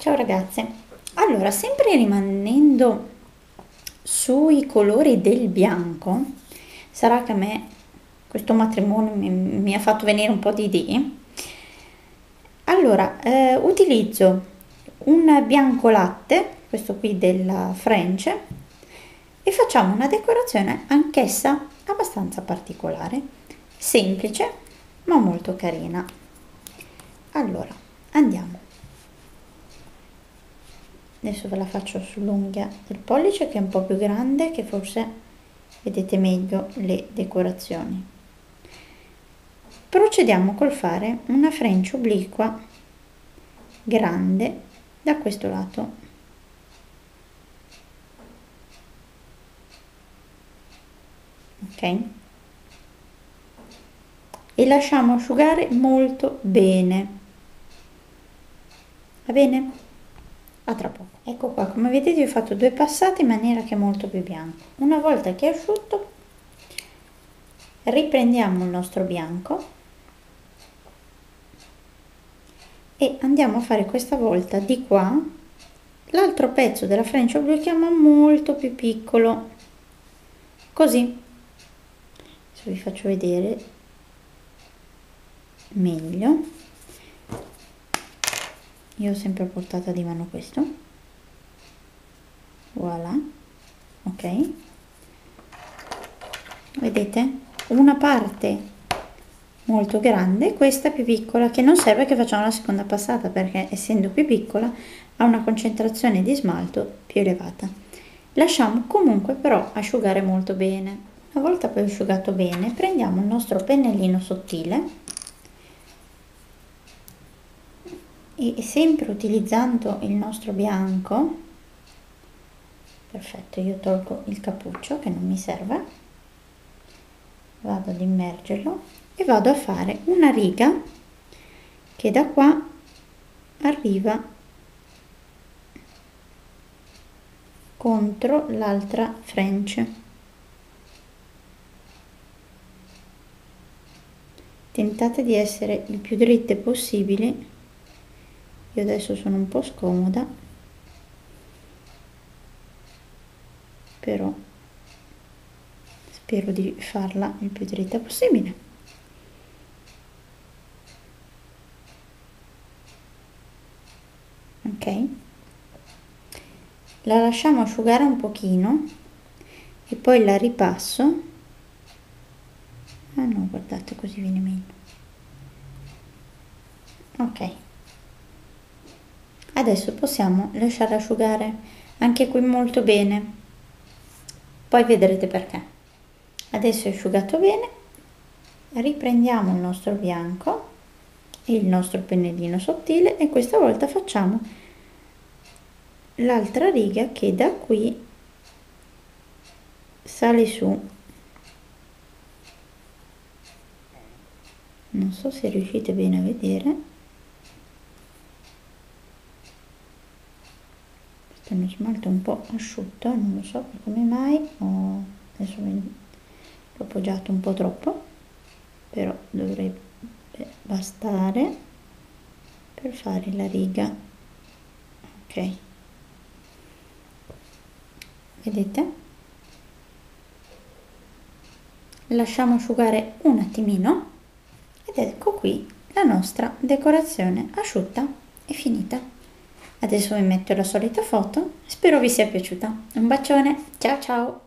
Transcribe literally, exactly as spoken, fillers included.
Ciao ragazze, allora sempre rimanendo sui colori del bianco, sarà che a me questo matrimonio mi, mi ha fatto venire un po' di idee. Allora, eh, utilizzo un bianco latte, questo qui della French, e facciamo una decorazione anch'essa abbastanza particolare, semplice ma molto carina. Allora, andiamo. Adesso ve la faccio sull'unghia del pollice, che è un po' più grande, che forse vedete meglio le decorazioni. Procediamo col fare una French obliqua grande da questo lato. Ok? E lasciamo asciugare molto bene. Va bene? A tra poco. Ecco qua, come vedete ho fatto due passate in maniera che è molto più bianco. Una volta che è asciutto riprendiamo il nostro bianco e andiamo a fare questa volta di qua l'altro pezzo della French obliqua ma molto più piccolo, così. Adesso vi faccio vedere meglio. Io ho sempre a portata di mano questo, voilà, ok, vedete, una parte molto grande, questa più piccola, che non serve che facciamo la seconda passata perché essendo più piccola ha una concentrazione di smalto più elevata. Lasciamo comunque però asciugare molto bene. Una volta poi asciugato bene prendiamo il nostro pennellino sottile e sempre utilizzando il nostro bianco, perfetto, io tolgo il cappuccio che non mi serve, vado ad immergerlo e vado a fare una riga che da qua arriva contro l'altra French. Tentate di essere il più dritte possibili. Io adesso sono un po' scomoda, però spero di farla il più dritta possibile. Ok, la lasciamo asciugare un pochino e poi la ripasso. Ah no, guardate, così viene meglio. Ok, adesso possiamo lasciare asciugare anche qui molto bene, poi vedrete perché. Adesso è asciugato bene, riprendiamo il nostro bianco e il nostro pennellino sottile e questa volta facciamo l'altra riga che da qui sale su. Non so se riuscite bene a vedere, questo è uno smalto un po' asciutto, non lo so come mai, ho adesso l'ho appoggiato un po' troppo, però dovrebbe bastare per fare la riga. Ok, vedete, lasciamo asciugare un attimino ed ecco qui la nostra decorazione asciutta e finita. Adesso vi metto la solita foto, spero vi sia piaciuta. Un bacione, ciao ciao!